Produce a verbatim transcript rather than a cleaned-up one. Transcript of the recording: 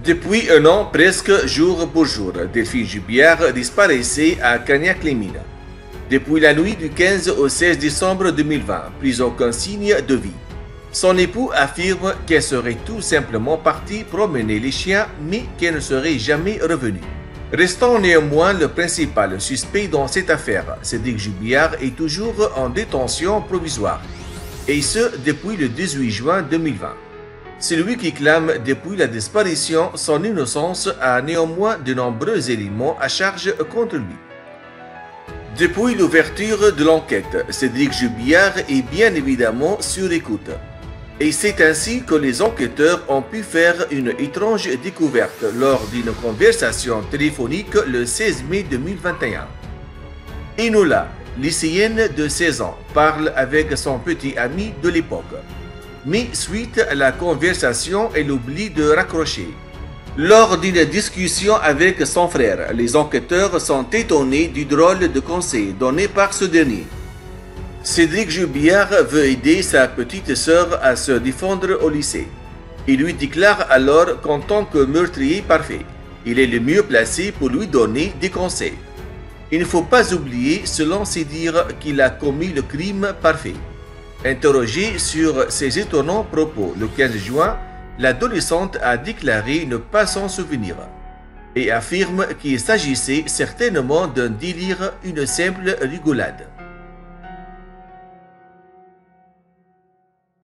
Depuis un an, presque jour pour jour, Delphine Jubière disparaissait à Cagnac-les-Mines. Depuis la nuit du quinze au seize décembre deux mille vingt, plus aucun signe de vie. Son époux affirme qu'elle serait tout simplement partie promener les chiens, mais qu'elle ne serait jamais revenue. Restant néanmoins le principal suspect dans cette affaire, Cédric Jubière est toujours en détention provisoire, et ce depuis le dix-huit juin deux mille vingt. Celui qui clame depuis la disparition son innocence a néanmoins de nombreux éléments à charge contre lui. Depuis l'ouverture de l'enquête, Cédric Jubière est bien évidemment sur écoute. Et c'est ainsi que les enquêteurs ont pu faire une étrange découverte lors d'une conversation téléphonique le seize mai deux mille vingt et un. Enola, lycéenne de seize ans, parle avec son petit ami de l'époque. Mais suite à la conversation, elle oublie de raccrocher. Lors d'une discussion avec son frère, les enquêteurs sont étonnés du drôle de conseil donné par ce dernier. Cédric Jubière veut aider sa petite sœur à se défendre au lycée. Il lui déclare alors qu'en tant que meurtrier parfait, il est le mieux placé pour lui donner des conseils. Il ne faut pas oublier, selon ses dires, qu'il a commis le crime parfait. Interrogée sur ses étonnants propos le quinze juin, l'adolescente a déclaré ne pas s'en souvenir et affirme qu'il s'agissait certainement d'un délire, une simple rigolade.